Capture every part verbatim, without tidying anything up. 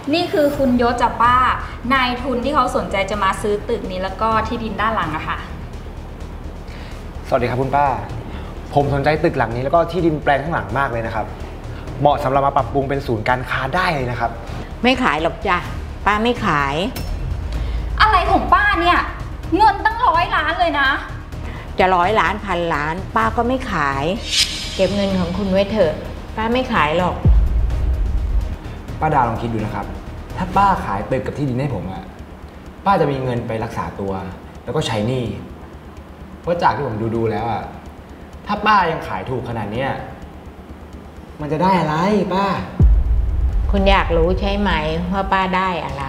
นี่คือคุณยศจ้ะป้านายทุนที่เขาสนใจจะมาซื้อตึกนี้แล้วก็ที่ดินด้านหลังอะค่ะสวัสดีครับคุณป้าผมสนใจตึกหลังนี้แล้วก็ที่ดินแปลงข้างหลังมากเลยนะครับเหมาะสำหรับมาปรับปรุงเป็นศูนย์การค้าได้เลยนะครับไม่ขายหรอกจ้ะป้าไม่ขายอะไรของป้าเนี่ยเงินตั้งร้อยล้านเลยนะจะร้อยล้านพันล้านป้าก็ไม่ขายเก็บเงินของคุณไว้เถอะป้าไม่ขายหรอกป้าดาลองคิดดูนะครับถ้าป้าขายตึกกับที่ดินให้ผมอะป้าจะมีเงินไปรักษาตัวแล้วก็ใช้หนี้เพราะจากที่ผมดูดูแล้วอะถ้าป้ายังขายถูกขนาดนี้มันจะได้อะไรป้าคุณอยากรู้ใช่ไหมว่าป้าได้อะไร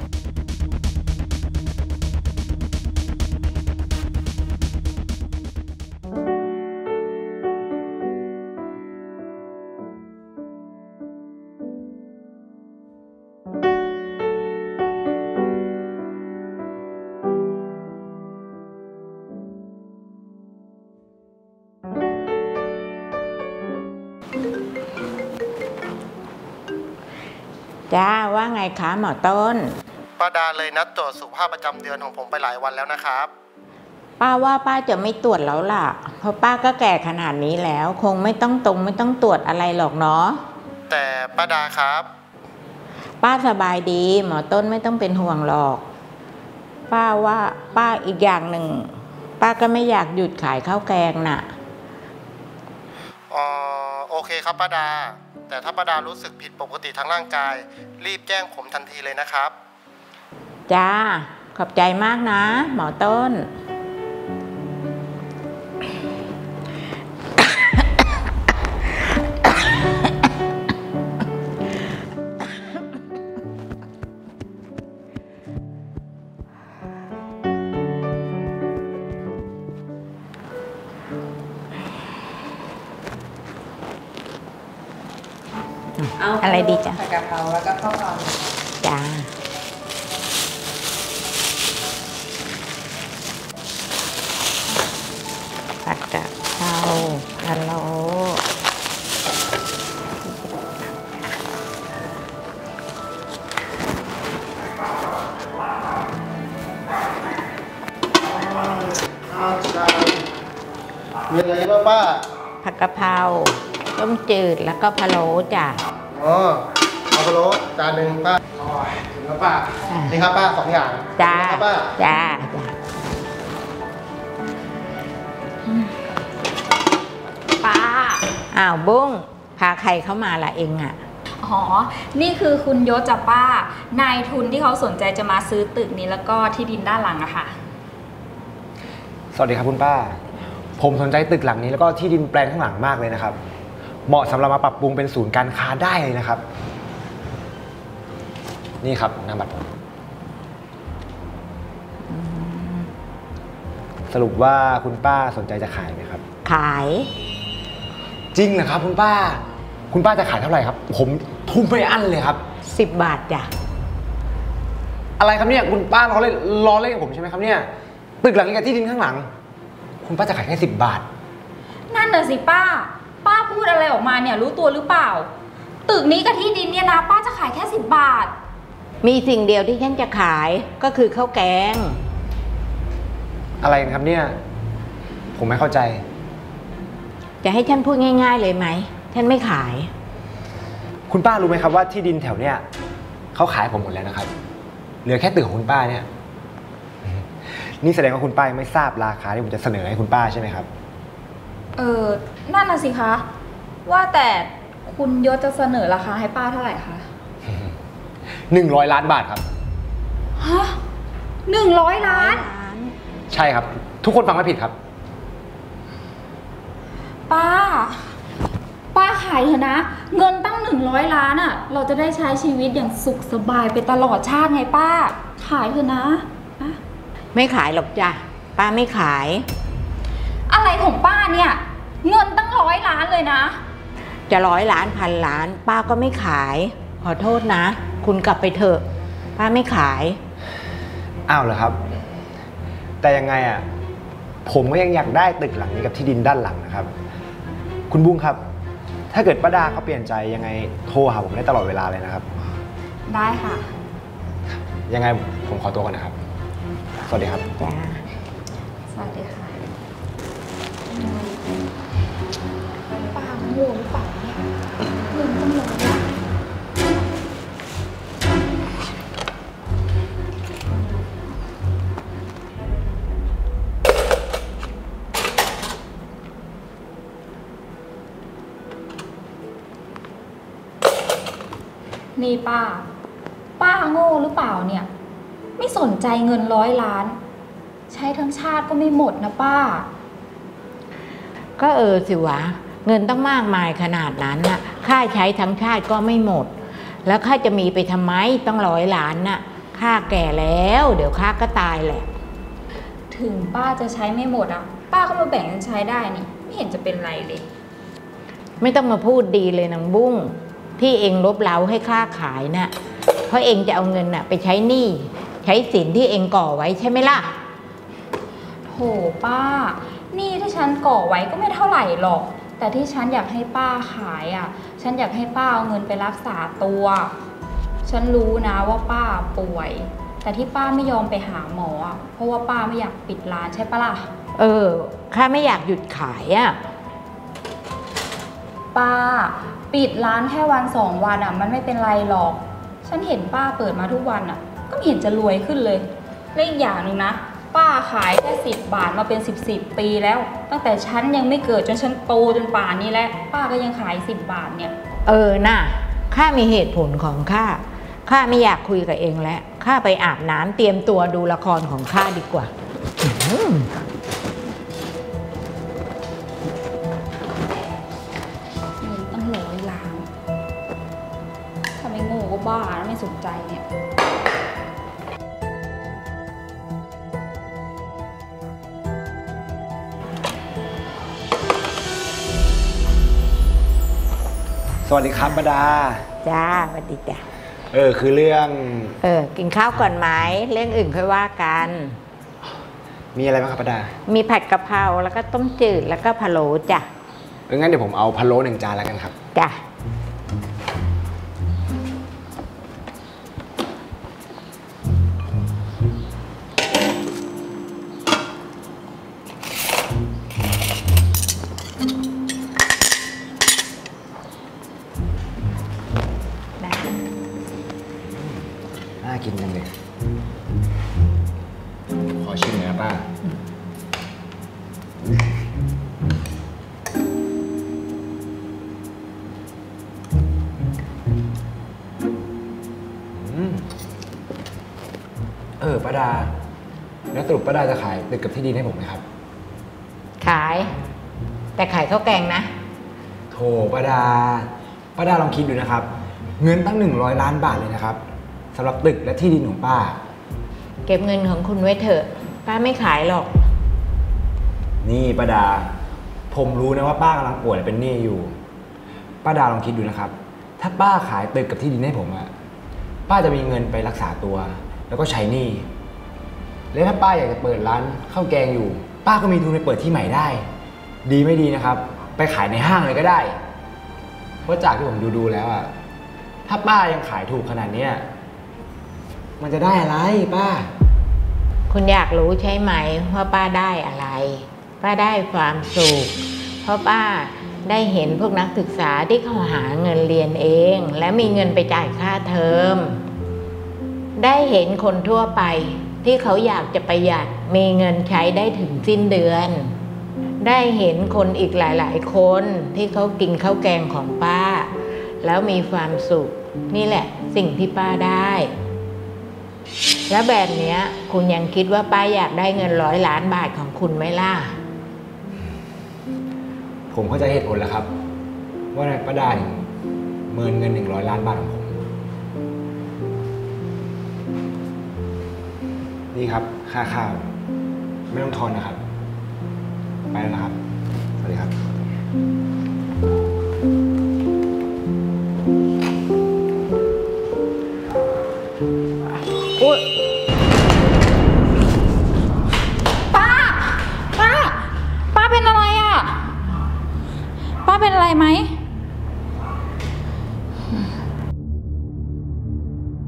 จ้าว่าไงคะหมอต้นป้าดาเลยนัดตรวจสุขภาพประจำเดือนของผมไปหลายวันแล้วนะครับป้าว่าป้าจะไม่ตรวจแล้วล่ะเพราะป้าก็แก่ขนาดนี้แล้วคงไม่ต้องตรงไม่ต้องตรวจอะไรหรอกเนาะแต่ป้าดาครับป้าสบายดีหมอต้นไม่ต้องเป็นห่วงหรอกป้าว่าป้าอีกอย่างหนึ่งป้าก็ไม่อยากหยุดขายข้าวแกงน่ะอ๋อโอเคครับป้าดาแต่ถ้าป้าดารู้สึกผิดปกติทางร่างกายรีบแจ้งผมทันทีเลยนะครับจ้าขอบใจมากนะหมอต้นอะไรดีจ้ะผัดกะเพราแล้วก็ข้าวกล่องจ้าผัดกะเพราพะโล้มีอะไรบ้างป้าผัดกะเพราต้มจืดแล้วก็พะโล้จ้ะอ๋อเอาพะโล้จานหนึ่งป้าถึงแล้วป้านี่ครับป้าสองอย่างจ้าป้าจ้าป้าอ้าวบุ้งพาใครเข้ามาล่ะเองอ่ะอ๋อนี่คือคุณยศจ้ะป้านายทุนที่เขาสนใจจะมาซื้อตึกนี้แล้วก็ที่ดินด้านหลังอะค่ะสวัสดีครับคุณป้าผมสนใจตึกหลังนี้แล้วก็ที่ดินแปลงข้างหลังมากเลยนะครับเหมาะสำหรับมาปรับปรุงเป็นศูนย์การค้าได้เลยนะครับนี่ครับนามบัตรสรุปว่าคุณป้าสนใจจะขายไหมครับขายจริงนะครับคุณป้าคุณป้าจะขายเท่าไหร่ครับผมทุ่มไม่อั้นเลยครับสิบบาทจ้ะอะไรครับเนี่ยคุณป้าล้อเล่นล้อเล่นกับผมใช่ไหมครับเนี่ยตึกหลังนี้กับที่ดินข้างหลังคุณป้าจะขายแค่สิบบาทนั่นน่ะสิป้าป้าพูดอะไรออกมาเนี่ยรู้ตัวหรือเปล่าตึกนี้กับที่ดินเนี่ยนะป้าจะขายแค่สิบบาทมีสิ่งเดียวที่ฉันจะขายก็คือข้าวแกงอะไรครับเนี่ยผมไม่เข้าใจจะให้ฉันพูดง่ายๆเลยไหมฉันไม่ขายคุณป้ารู้ไหมครับว่าที่ดินแถวเนี้ยเขาขายผมหมดแล้วนะครับเหลือแค่ตึกของคุณป้าเนี่ยนี่แสดงว่าคุณป้าไม่ทราบราคาที่ผมจะเสนอให้คุณป้าใช่ไหมครับเออนั่นน่ะสิคะว่าแต่คุณยศจะเสนอราคาให้ป้าเท่าไหร่คะหนึ่งร้อยล้านบาทครับฮะหนึ่งร้อยล้านใช่ครับทุกคนฟังไม่ผิดครับป้าป้าขายเถอะนะเงินตั้งหนึ่งร้อยล้านอ่ะเราจะได้ใช้ชีวิตอย่างสุขสบายไปตลอดชาติไงป้าขายเถอะนะไม่ขายหรอกจ้ะป้าไม่ขายอะไรของป้าเนี่ยเงินตั้งร้อยล้านเลยนะจะร้อยล้านพันล้านป้าก็ไม่ขายขอโทษนะคุณกลับไปเถอะป้าไม่ขายอ้าวเหรอครับแต่ยังไงอ่ะผมก็ยังอยากได้ตึกหลังนี้กับที่ดินด้านหลังนะครับคุณบุ้งครับถ้าเกิดป้าดาเขาเปลี่ยนใจยังไงโทรหาผมได้ตลอดเวลาเลยนะครับได้ค่ะยังไงผมขอตัวก่อนนะครับ สวัสดีครับจ้าสวัสดีค่ะป้าโง่หรือเปล่าเนี่ยเงินต้องลงละนี่ป้า ป้าโง่หรือเปล่าเนี่ย ไม่สนใจเงินร้อยล้าน ใช้ทั้งชาติก็ไม่หมดนะป้าก็เออสิวะ เงินต้องมากมายขนาดนั้นน่ะข้าใช้ทั้งชาติก็ไม่หมด แล้วข้าจะมีไปทำไมต้องร้อยล้านน่ะข้าแก่แล้ว เดี๋ยวข้าก็ตายแหละถึงป้าจะใช้ไม่หมดอ่ะ ป้าก็มาแบ่งกันใช้ได้นี่ ไม่เห็นจะเป็นไรเลยไม่ต้องมาพูดดีเลยนางบุ้งที่เองลบเล้าให้ข้าขายน่ะเพราะเองจะเอาเงินน่ะไปใช้หนี้ใช้สินที่เองก่อไว้ใช่ไหมล่ะโหป้า นี่ที่ฉันก่อไว้ก็ไม่เท่าไหร่หรอก แต่ที่ฉันอยากให้ป้าขายอ่ะ ฉันอยากให้ป้าเอาเงินไปรักษาตัว ฉันรู้นะว่าป้าป่วย แต่ที่ป้าไม่ยอมไปหาหมออ่ะ เพราะว่าป้าไม่อยากปิดร้านใช่ปะล่ะเออข้าไม่อยากหยุดขายอ่ะป้าปิดร้านแค่วันสองวันอ่ะ มันไม่เป็นไรหรอก ฉันเห็นป้าเปิดมาทุกวันอ่ะ ก็ไม่เห็นจะรวยขึ้นเลยและอีกอย่างหนึ่งนะ ป้าขายแค่สิบบาทมาเป็นสิบสิบปีแล้ว ตั้งแต่ฉันยังไม่เกิดจนฉันโตจนป่านนี้แล้วป้าก็ยังขายสิบบาทเนี่ยเออน่ะข้ามีเหตุผลของข้าข้าไม่อยากคุยกับเองแล้วข้าไปอาบน้ำเตรียมตัวดูละครของข้าดีกว่าอืมเงินตั้งร้อยล้านถ้าไม่โง่ก็บ้าแล้วไม่สนใจเนี่ยสวัสดีครับป้าดาจ้าสวัสดีจ้ะเออคือเรื่องเออกินข้าวก่อนไหมเรื่องอื่นค่อยว่ากันมีอะไรบ้างครับป้าดามีผัดกะเพราแล้วก็ต้มจืดแล้วก็พะโล้จ้ะเอองั้นเดี๋ยวผมเอาพะโล้หนึ่งจานแล้วกันครับจ้ะน่ากินจังเลย ขอชิมหน่อยนะป้า อืม เออป้าดา แล้วสรุปป้าดาจะขายตึกกับที่ดินให้ผมไหมครับขาย แต่ขายข้าวแกงนะโถป้าดา ป้าดาลองคิดดูนะครับ เงินตั้งหนึ่งร้อยล้านบาทเลยนะครับสำหรับตึกและที่ดินของป้าเก็บเงินของคุณไว้เถอะป้าไม่ขายหรอกนี่ป้าดา ผมรู้นะว่าป้ากำลังป่วยและเป็นหนี้อยู่ ป้าดาลองคิดดูนะครับ ถ้าป้าขายตึกกับที่ดินให้ผมอะป้าจะมีเงินไปรักษาตัว แล้วก็ใช้หนี้ และถ้าป้าอยากจะเปิดร้านข้าวแกงอยู่ ป้าก็มีทุนไปเปิดที่ใหม่ได้ ดีไม่ดีนะครับ ไปขายในห้างเลยก็ได้ เพราะจากที่ผมดูดูแล้วอะถ้าป้ายังขายถูกขนาดเนี้ยมันจะได้อะไรป้าคุณอยากรู้ใช่ไหมว่าป้าได้อะไร ป้าได้ความสุข เพราะป้าได้เห็นพวกนักศึกษาที่เขาหาเงินเรียนเอง และมีเงินไปจ่ายค่าเทอม ได้เห็นคนทั่วไปที่เขาอยากจะประหยัดมีเงินใช้ได้ถึงสิ้นเดือน ได้เห็นคนอีกหลายๆคนที่เขากินข้าวแกงของป้า แล้วมีความสุขนี่แหละสิ่งที่ป้าได้ แล้วแบบเนี้ยคุณยังคิดว่าป้าอยากได้เงินร้อยล้านบาทของคุณไหมล่ะผมเข้าใจเหตุผลแล้วครับ ว่านายป้าดาถึงเมินเงินหนึ่งร้อยล้านบาทของผม นี่ครับค่าข้าว ไม่ต้องทอนนะครับ ไปแล้วนะครับ สวัสดีครับอุ๊ยป้า ป้า ป้าเป็นอะไรอ่ะ ป้าเป็นอะไรไหม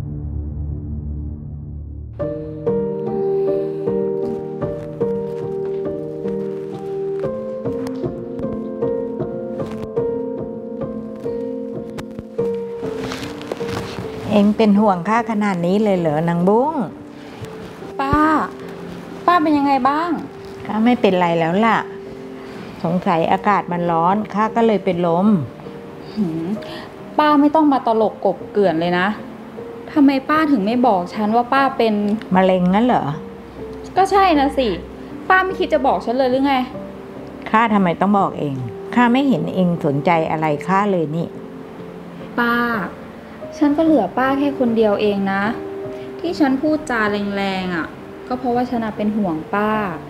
องเป็นห่วงข้าขนาดนี้เลยเหรอนางบุ้งป้า ป้าเป็นยังไงบ้างข้าไม่เป็นไรแล้วล่ะสงสัยอากาศมันร้อนข้าก็เลยเป็นลมป้าไม่ต้องมาตลกกบเกลื่อนเลยนะทำไมป้าถึงไม่บอกฉันว่าป้าเป็นมะเร็งงั้นเหรอก็ใช่นะสิป้าไม่คิดจะบอกฉันเลยหรือไงข้าทำไมต้องบอกเองข้าไม่เห็นเองสนใจอะไรข้าเลยนี่ป้าฉันก็เหลือป้าแค่คนเดียวเองนะที่ฉันพูดจาแรงๆอ่ะก็เพราะว่าฉันเป็นห่วงป้า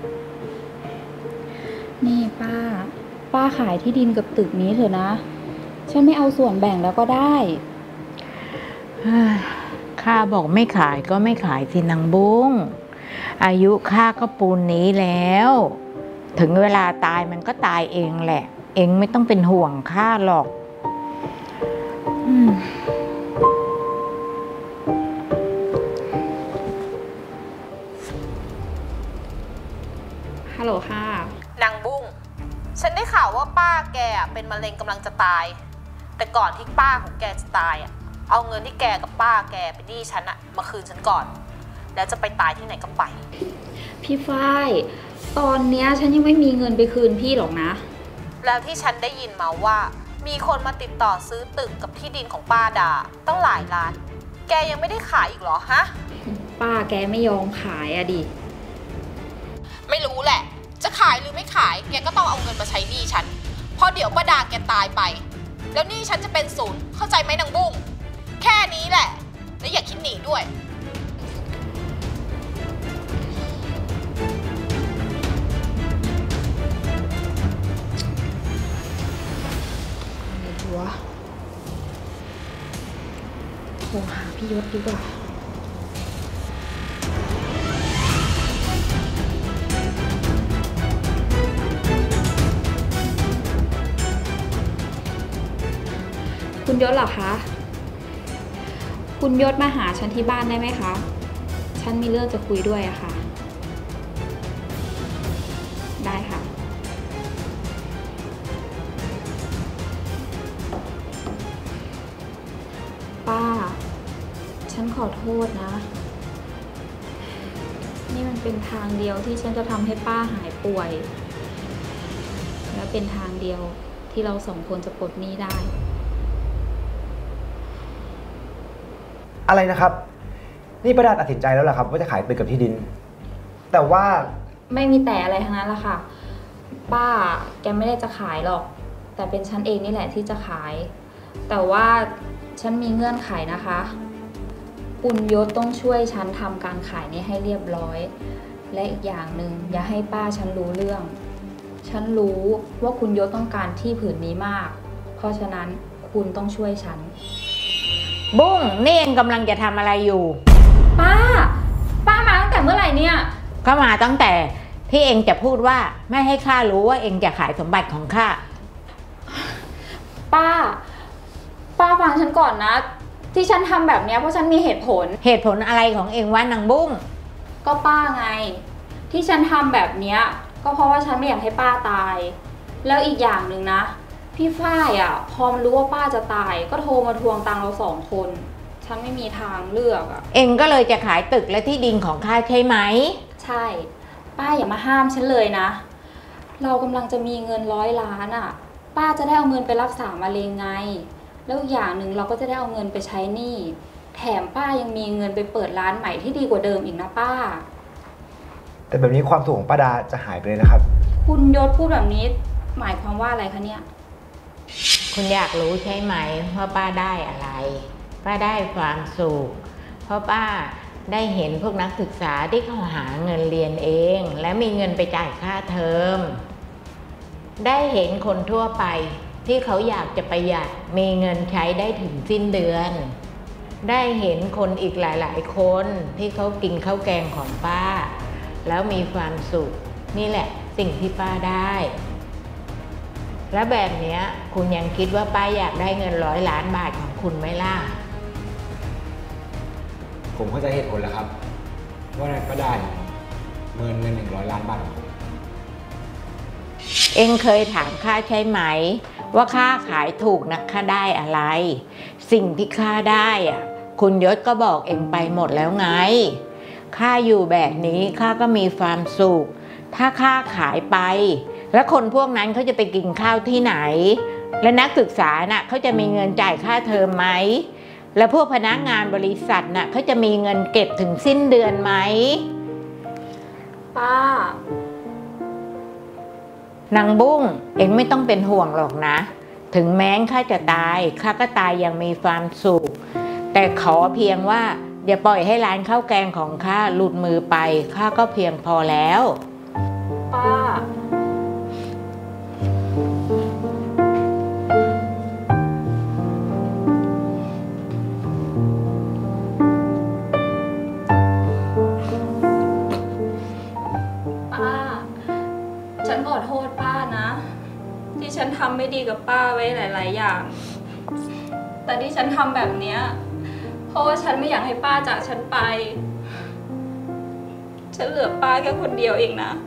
นี่ป้าป้าขายที่ดินกับตึกนี้เถอะนะฉันไม่เอาส่วนแบ่งแล้วก็ได้ข้าบอกไม่ขายก็ไม่ขายสินางบุ้งอายุข้าก็ปูนนี้แล้วถึงเวลาตายมันก็ตายเองแหละเองไม่ต้องเป็นห่วงข้าหรอกฮัลโหลค่ะนางบุ้งฉันได้ข่าวว่าป้าแกเป็นมะเร็งกำลังจะตายแต่ก่อนที่ป้าของแกจะตายอ่ะเอาเงินที่แกกับป้าแกเป็นหนี้ฉันอะมาคืนฉันก่อนแล้วจะไปตายที่ไหนก็ไปพี่ฝ้ายตอนเนี้ยฉันยังไม่มีเงินไปคืนพี่หรอกนะแล้วที่ฉันได้ยินมาว่ามีคนมาติดต่อซื้อตึกกับที่ดินของป้าดาตั้งหลายล้านแกยังไม่ได้ขายอีกเหรอฮะป้าแกไม่ยอมขายอะดิไม่รู้แหละจะขายหรือไม่ขายแกก็ต้องเอาเงินมาใช้หนี้ฉันเพราะเดี๋ยวป้าดาแกตายไปแล้วหนี้ฉันจะเป็นศูนย์เข้าใจไหมนางบุ้งแค่นี้แหละและอย่าคิดหนีด้วยอะไรวะโทรหาพี่ยศดีกว่าคุณยศเหรอคะคุณยศมาหาฉันที่บ้านได้ไหมคะฉันมีเรื่องจะคุยด้วยอะค่ะได้ค่ะป้าฉันขอโทษนะนี่มันเป็นทางเดียวที่ฉันจะทำให้ป้าหายป่วยและเป็นทางเดียวที่เราสองคนจะปลดหนี้ได้อะไรนะครับนี่ป้าดาตัดสินใจแล้วเหรอครับว่าจะขายตึกกับที่ดินแต่ว่าไม่มีแต่อะไรทั้งนั้นละค่ะป้าแกไม่ได้จะขายหรอกแต่เป็นฉันเองนี่แหละที่จะขายแต่ว่าฉันมีเงื่อนไขนะคะคุณยศต้องช่วยฉันทำการขายนี้ให้เรียบร้อยและอีกอย่างหนึ่งอย่าให้ป้าฉันรู้เรื่องฉันรู้ว่าคุณยศต้องการที่ผืนนี้มากเพราะฉะนั้นคุณต้องช่วยฉันบุ้งนี่เองกำลังจะทำอะไรอยู่ป้าป้ามาตั้งแต่เมื่อไหร่เนี่ยก็มาตั้งแต่ที่เองจะพูดว่าไม่ให้ข้ารู้ว่าเองจะขายสมบัติของข้าป้าป้าฟังฉันก่อนนะที่ฉันทำแบบนี้เพราะฉันมีเหตุผลเหตุผลอะไรของเองวะนางบุ้งก็ป้าไงที่ฉันทำแบบนี้ก็เพราะว่าฉันไม่อยากให้ป้าตายแล้วอีกอย่างหนึ่งนะพี่ฝ้ายอ่ะพอมันรู้ว่าป้าจะตายก็โทรมาทวงตังค์เราสองคนฉันไม่มีทางเลือกอ่ะเองก็เลยจะขายตึกและที่ดินของข้าใช่ไหมใช่ป้าอย่ามาห้ามฉันเลยนะเรากำลังจะมีเงินร้อยล้านอ่ะป้าจะได้เอาเงินไปรักษามะเร็งไงแล้วอย่างหนึ่งเราก็จะได้เอาเงินไปใช้หนี้แถมป้ายังมีเงินไปเปิดร้านใหม่ที่ดีกว่าเดิมอีกนะป้าแต่แบบนี้ความสุขของป้าดาจะหายไปเลยนะครับคุณยศพูดแบบนี้หมายความว่าอะไรคะเนี่ยคุณอยากรู้ใช่ไหมว่าป้าได้อะไรป้าได้ความสุขเพราะป้าได้เห็นพวกนักศึกษาที่เขาหาเงินเรียนเองและมีเงินไปจ่ายค่าเทอมได้เห็นคนทั่วไปที่เขาอยากจะประหยัดมีเงินใช้ได้ถึงสิ้นเดือนได้เห็นคนอีกหลายๆคนที่เขากินข้าวแกงของป้าแล้วมีความสุขนี่แหละสิ่งที่ป้าได้และแบบนี้คุณยังคิดว่าป้าอยากได้เงินร้อยล้านบาทของคุณไหมล่ะผมเข้าใจเหตุผลแล้วครับว่าป้าได้เงินเงินหนึ่งร้อยล้านบาทของผมเองเคยถามข้าใช่ไหมว่าข้าขายถูกนักข้าได้อะไรสิ่งที่ข้าได้อะคุณยศก็บอกเองไปหมดแล้วไงข้าอยู่แบบนี้ข้าก็มีความสุขถ้าข้าขายไปแล้วคนพวกนั้นเขาจะไปกินข้าวที่ไหนและนักศึกษาน่ะเขาจะมีเงินจ่ายค่าเทอมไหมและพวกพนักงานบริษัทน่ะเขาจะมีเงินเก็บถึงสิ้นเดือนไหมป้านางบุ้งเองไม่ต้องเป็นห่วงหรอกนะถึงแม้ข้าจะตายข้าก็ตายอย่างมีความสุขแต่ขอเพียงว่าอย่าปล่อยให้ร้านข้าวแกงของข้าหลุดมือไปข้าก็เพียงพอแล้วป้าฉันขอโทษป้านะที่ฉันทำไม่ดีกับป้าไว้หลายๆอย่างแต่ที่ฉันทำแบบเนี้ยเพราะว่าฉันไม่อยากให้ป้าจากฉันไปฉันเหลือป้าแค่คนเดียวเองนะ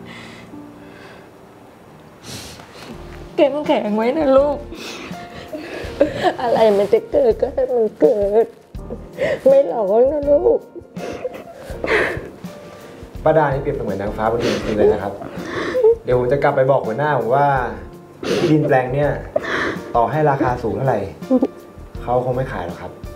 เข้มแข็งไว้นะลูกอะไรมันจะเกิดก็ให้มันเกิดไม่หลอกนะลูกป้าดานี่เปรียบเสมือนนางฟ้าบนดินจริงเลยนะครับเดี๋ยวผมจะกลับไปบอกหัวหน้าผมว่าที่ดินแปลงเนี่ยต่อให้ราคาสูงเท่าไหร่เขาคงไม่ขายหรอกครับ